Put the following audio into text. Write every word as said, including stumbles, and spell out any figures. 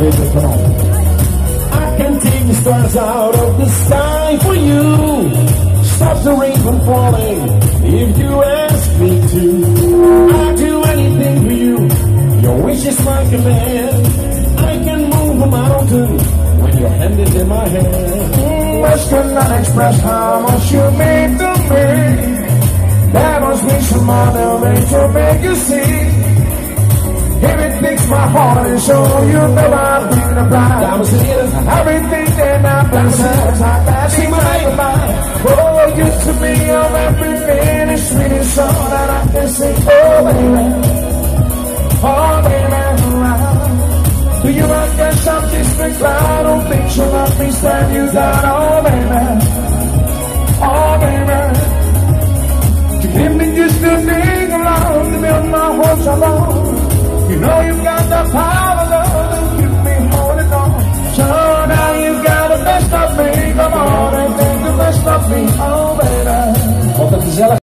baby, come on. I can take the stars out of the sky for you. Stop the rain from falling if you ask me to. I'll do anything for you. Your wish is my command. I can move a mountain when your hand is in my hand. Words cannot express how much you mean to me. There must be some other way to make you see. If it takes my heart and soul, you know I've been applied. Everything that happens is like that. See my life. Oh, you to me of everything is sweet song that I can sing. Oh, baby. Oh, baby. Do you want that something strict? I don't think so. Let me stand you down. Oh, baby. Oh, baby. You give me just a thing alone to build my hopes alone. You know you've got the power, love, and keep me holding on. So now you've got the best of me. Come on and take the best of me. Oh, baby.